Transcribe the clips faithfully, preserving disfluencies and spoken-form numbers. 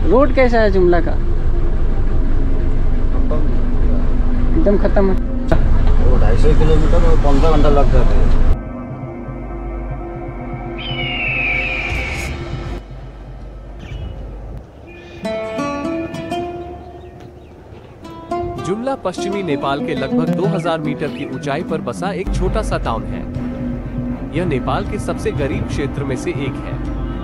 Road कैसा है जुमला का? एकदम खत्म है। वो ढाई सौ किलोमीटर और पंद्रह घंटा लग जाते हैं। जुमला पश्चिमी नेपाल के लगभग दो हज़ार मीटर की ऊंचाई पर बसा एक छोटा सा टाउन है। यह नेपाल के सबसे गरीब क्षेत्र में से एक है।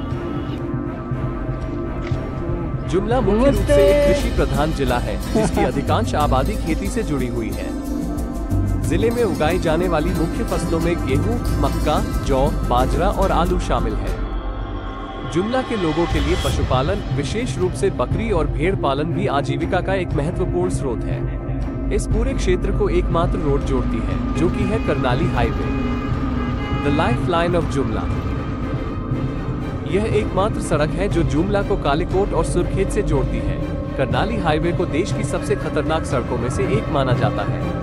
जुमला मुख्य रूप से एक कृषि प्रधान जिला है, जिसकी अधिकांश आबादी खेती से जुड़ी हुई है। जिले में उगाई जाने वाली मुख्य फसलों में गेहूं, मक्का, जौ, बाजरा और आलू शामिल है। जुमला के लोगों के लिए पशुपालन, विशेष रूप से बकरी और भेड़ पालन भी आजीविका का एक महत्वपूर्ण स्रोत है। इस पूरे क्षेत्र को एकमात्र रोड जोड़ती है, जो कि है Karnali highway, the lifeline of Jumla. यह एकमात्र सड़क है जो जुमला को कालीकोट और सुर्खेत से जोड़ती है। कर्णाली हाईवे को देश की सबसे खतरनाक सड़कों में से एक माना जाता है।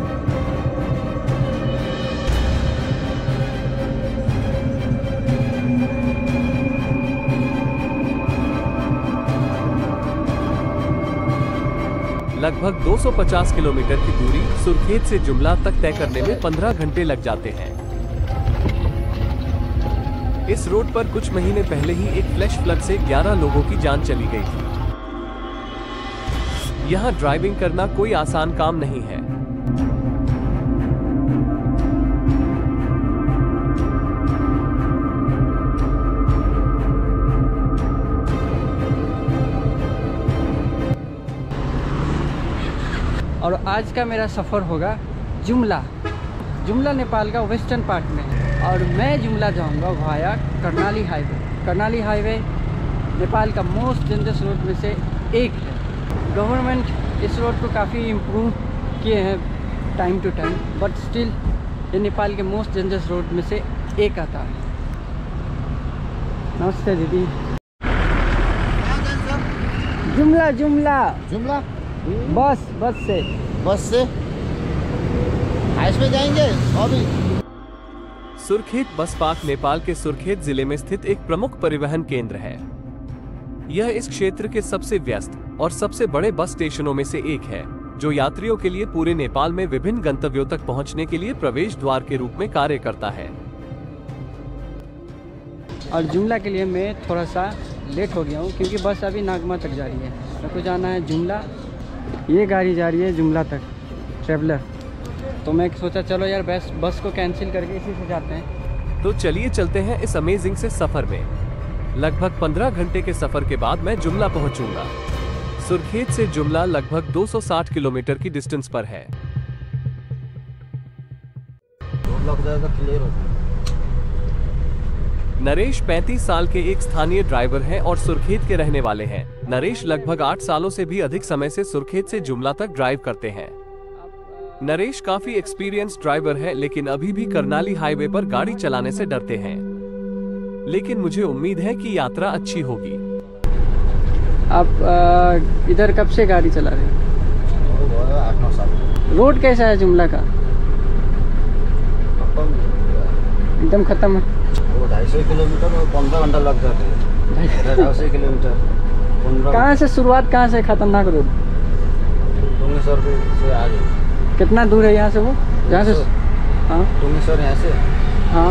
लगभग दो सौ पचास किलोमीटर की दूरी सुर्खेत से जुमला तक तय करने में पंद्रह घंटे लग जाते हैं। इस रोड पर कुछ महीने पहले ही एक फ्लैश फ्लड से ग्यारह लोगों की जान चली गई थी। यहाँ ड्राइविंग करना कोई आसान काम नहीं है। और आज का मेरा सफ़र होगा जुमला। जुमला नेपाल का वेस्टर्न पार्ट में है और मैं जुमला जाऊंगा via Karnali highway. Karnali highway Nepal का मोस्ट डेंजरस रोड में से एक है। गवर्नमेंट इस रोड को काफ़ी इम्प्रूव किए हैं time to time, but still ये नेपाल के मोस्ट डेंजरस रोड में से एक आता है। नमस्ते दीदी। जुमला जुमला जुमला बस बस से बस से हाईवे पे जाएंगे। अभी सुर्खेत बस पार्क नेपाल के सुर्खेत जिले में स्थित एक प्रमुख परिवहन केंद्र है। यह इस क्षेत्र के सबसे व्यस्त और सबसे बड़े बस स्टेशनों में से एक है, जो यात्रियों के लिए पूरे नेपाल में विभिन्न गंतव्यों तक पहुंचने के लिए प्रवेश द्वार के रूप में कार्य करता है। और जुमला के लिए मैं थोड़ा सा लेट हो गया हूँ, क्योंकि बस अभी नागमा तक जा रही है। मेरे को जाना है जुमला। ये गाड़ी जा रही है जुमला तक, ट्रेवलर। तो मैं सोचा चलो यार बस बस को कैंसिल करके इसी से जाते हैं। तो चलिए चलते हैं इस अमेजिंग से सफर में। लगभग पंद्रह घंटे के सफर के बाद मैं जुमला पहुंचूंगा। सुर्खेत से जुमला लगभग दो सौ साठ किलोमीटर की डिस्टेंस पर है। लग जाएगा क्लियर हो। नरेश पैंतीस साल के एक स्थानीय ड्राइवर हैं और सुर्खेत के रहने वाले हैं। नरेश लगभग आठ सालों से भी अधिक समय से सुर्खेत से जुमला तक ड्राइव करते हैं। नरेश काफी एक्सपीरियंस ड्राइवर है, लेकिन अभी भी कर्णाली हाईवे पर गाड़ी चलाने से डरते हैं। लेकिन मुझे उम्मीद है कि यात्रा अच्छी होगी। आप इधर कब से गाड़ी चला रहे हैं? आठ नौ साल। रोड कैसा है जुमला का? एकदम खत्म है। वो ढाई सौ किलोमीटर और पंद्रह घंटा लग जाते हैं। ढाई सौ किलोमीटर कहाँ से शुरुआत, कहाँ से खतरनाक रोड? डोंगेश्वर से आगे। कितना दूर है यहाँ से? वो यहाँ से हाँ डोंगेश्वर यहाँ से हाँ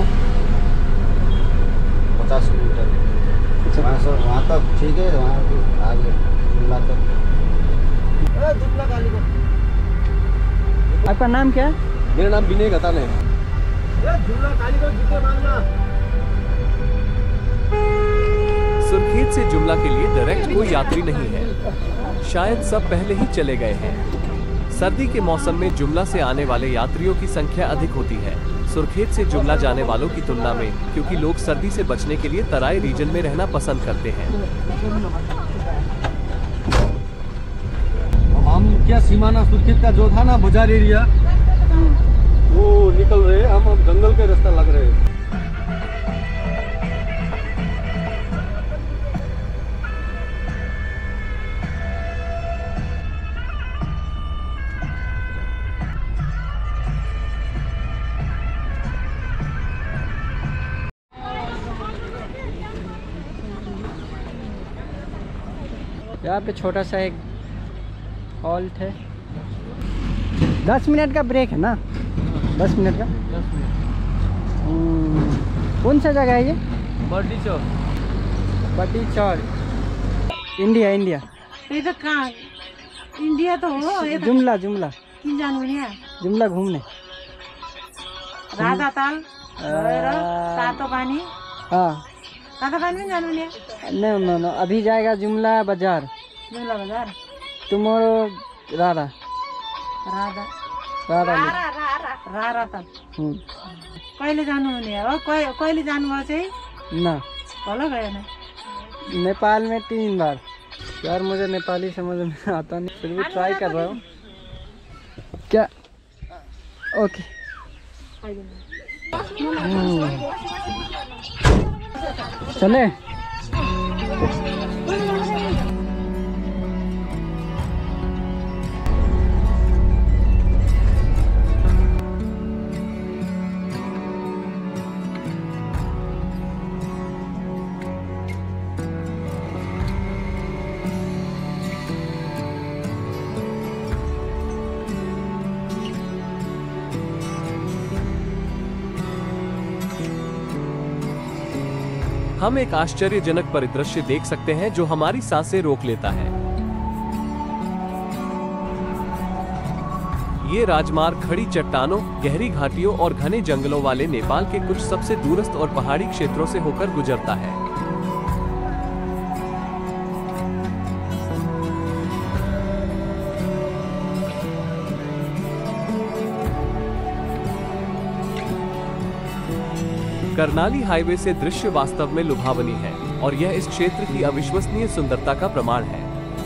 पचास किलोमीटर। वहाँ से वहाँ तक ठीक है, वहाँ आगे जुमला तक। जुमला कालीकोट। आपका नाम क्या है? मेरा नाम विनय गतान है। जुमला कालीकोट जितने मानना। सुर्खेत से जुमला के लिए डायरेक्ट कोई यात्री नहीं है। शायद सब पहले ही चले गए हैं। सर्दी के मौसम में जुमला से आने वाले यात्रियों की संख्या अधिक होती है सुर्खेत से जुमला जाने वालों की तुलना में, क्योंकि लोग सर्दी से बचने के लिए तराई रीजन में रहना पसंद करते हैं। हम क्या सीमाना सुर्खेत का जो था ना बाजार एरिया, वो निकल रहे, हम अब जंगल के रास्ता लग रहे हैं। यहाँ पे छोटा सा एक हॉल्ट है। दस मिनट का ब्रेक है ना? दस मिनट का। दस मिनट। कौन सा जगह है ये? बड्डी चौक। बड्डी चौक, इंडिया इंडिया ये तो कहाँ इंडिया तो हो ये तो जुमला जुमला किन जानु यहाँ जुमला घूमने। राधा ताल गएर तातो पानी हाँ तातो पानी में जानु यहाँ नहीं नो नो अभी जाएगा जुमला बाजार, जुमला बाजार टुमारो रारा राधा रारा रारा ताल हम्म कहिले जानु हुने हो? कहिले कहिले जानुभयो चाहिँ? ना भलो गएन। नेपाल में तीन बार। यार मुझे नेपाली समझ में आता नहीं, फिर भी ट्राई कर रहा हूँ। क्या? ओके। हम्म। चले हम एक आश्चर्यजनक परिदृश्य देख सकते हैं जो हमारी सांसें रोक लेता है। ये राजमार्ग खड़ी चट्टानों, गहरी घाटियों और घने जंगलों वाले नेपाल के कुछ सबसे दूरस्थ और पहाड़ी क्षेत्रों से होकर गुजरता है। कर्नाली हाईवे से दृश्य वास्तव में लुभावनी है और यह इस क्षेत्र की अविश्वसनीय सुंदरता का प्रमाण है।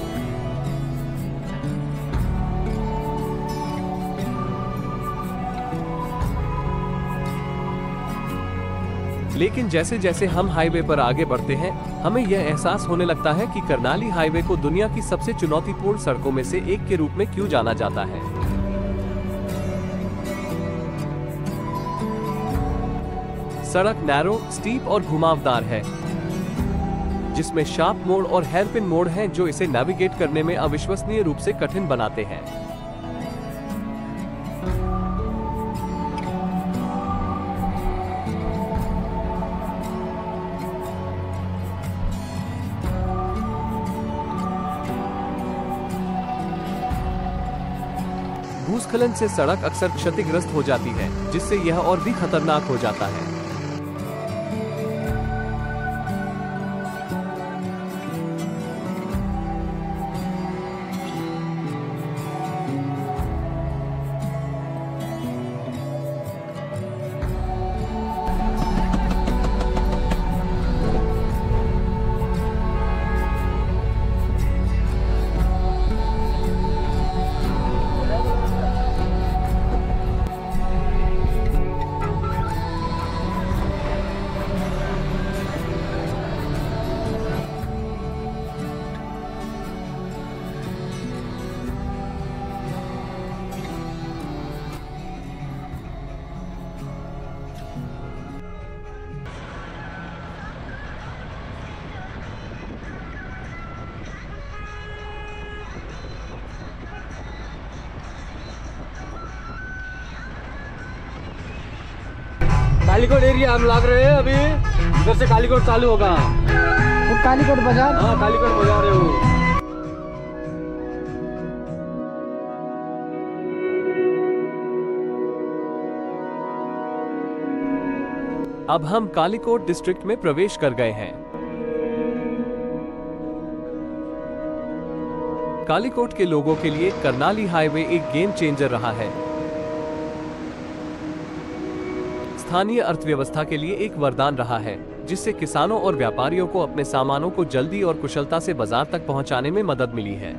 लेकिन जैसे जैसे हम हाईवे पर आगे बढ़ते हैं, हमें यह एहसास होने लगता है कि कर्नाली हाईवे को दुनिया की सबसे चुनौतीपूर्ण सड़कों में से एक के रूप में क्यों जाना जाता है। सड़क नैरो, स्टीप और घुमावदार है, जिसमें शार्प मोड़ और हेयरपिन मोड़ हैं जो इसे नेविगेट करने में अविश्वसनीय रूप से कठिन बनाते हैं। भूस्खलन से सड़क अक्सर क्षतिग्रस्त हो जाती है, जिससे यह और भी खतरनाक हो जाता है। कालीकोट एरिया हम लग रहे हैं अभी। इधर से कालीकोट चालू होगा। वो कालीकोट बाजार। हाँ कालीकोट बाजार है वो। अब हम कालीकोट डिस्ट्रिक्ट में प्रवेश कर गए हैं। कालीकोट के लोगों के लिए कर्नाली हाईवे एक गेम चेंजर रहा है। स्थानीय अर्थव्यवस्था के लिए एक वरदान रहा है, जिससे किसानों और व्यापारियों को अपने सामानों को जल्दी और कुशलता से बाजार तक पहुंचाने में मदद मिली है।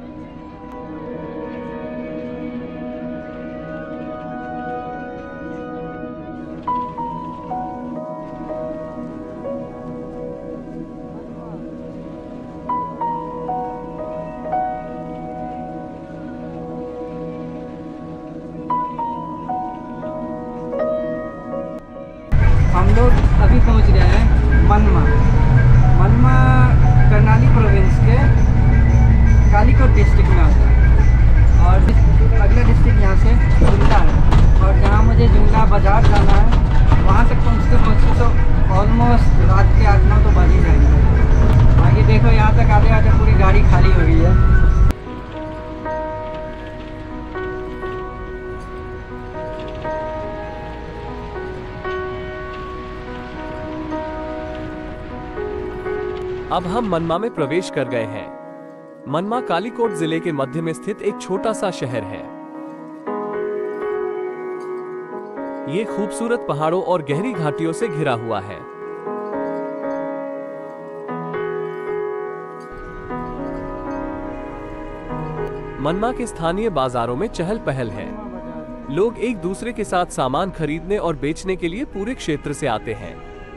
हम लोग अभी पहुंच गए हैं मनमा। मनमा कर्नाली प्रोविंस के सोनभद्र डिस्ट्रिक्ट में आता है। और अगला डिस्ट्रिक्ट यहाँ से जुमला है। और जहाँ मुझे जुमला बाज़ार जाना है वहाँ तक पहुँचते पहुँचते तो ऑलमोस्ट रात के आठ नौ तो बज ही जाएंगे। आगे देखो, यहाँ तक आते आते पूरी गाड़ी खाली हो गई है। अब हम मनमा में प्रवेश कर गए हैं। मनमा कालीकोट जिले के मध्य में स्थित एक छोटा सा शहर है। ये खूबसूरत पहाड़ों और गहरी घाटियों से घिरा हुआ है। मनमा के स्थानीय बाजारों में चहल पहल है। लोग एक दूसरे के साथ सामान खरीदने और बेचने के लिए पूरे क्षेत्र से आते हैं।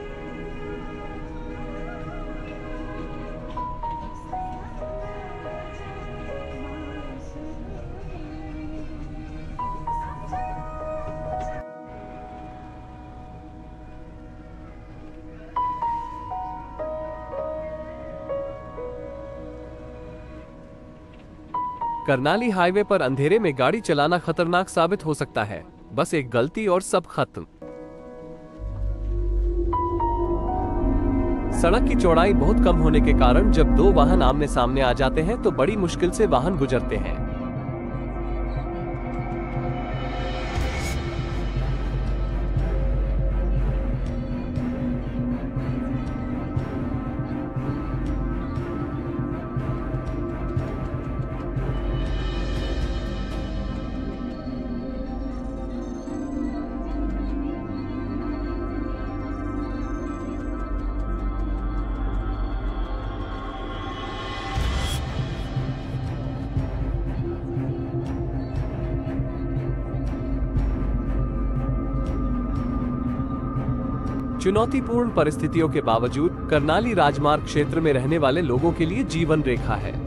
करनाली हाईवे पर अंधेरे में गाड़ी चलाना खतरनाक साबित हो सकता है। बस एक गलती और सब खत्म। सड़क की चौड़ाई बहुत कम होने के कारण जब दो वाहन आमने सामने आ जाते हैं तो बड़ी मुश्किल से वाहन गुजरते हैं। चुनौतीपूर्ण परिस्थितियों के बावजूद करनाली राजमार्ग क्षेत्र में रहने वाले लोगों के लिए जीवन रेखा है।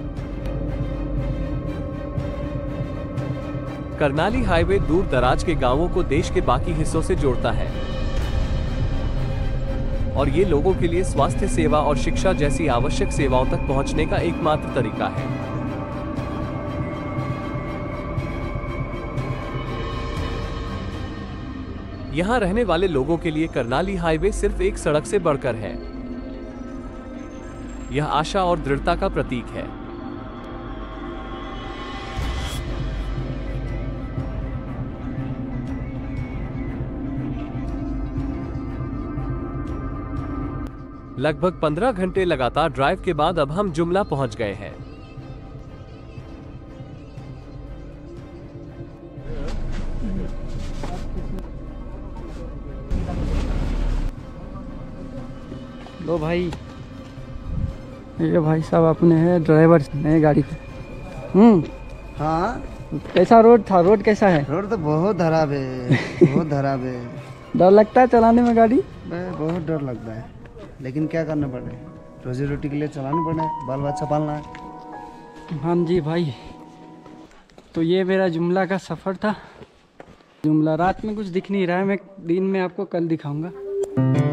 करनाली हाईवे दूर दराज के गांवों को देश के बाकी हिस्सों से जोड़ता है और ये लोगों के लिए स्वास्थ्य सेवा और शिक्षा जैसी आवश्यक सेवाओं तक पहुंचने का एकमात्र तरीका है। यहाँ रहने वाले लोगों के लिए करनाली हाईवे सिर्फ एक सड़क से बढ़कर है। यह आशा और दृढ़ता का प्रतीक है। लगभग पंद्रह घंटे लगातार ड्राइव के बाद अब हम जुमला पहुंच गए हैं। लो भाई, ये भाई साहब अपने हैं ड्राइवर नए गाड़ी के। हम्म हाँ, कैसा रोड था? रोड कैसा है? रोड तो बहुत खराब है, बहुत खराब है। डर लगता है चलाने में गाड़ी? बहुत डर लगता है, लेकिन क्या करना पड़े, रोजी रोटी के लिए चलाना पड़े, बाल बच्चा पालना है। हाँ जी भाई, तो ये मेरा जुमला का सफ़र था। जुमला रात में कुछ दिख नहीं रहा है, मैं दिन में आपको कल दिखाऊंगा।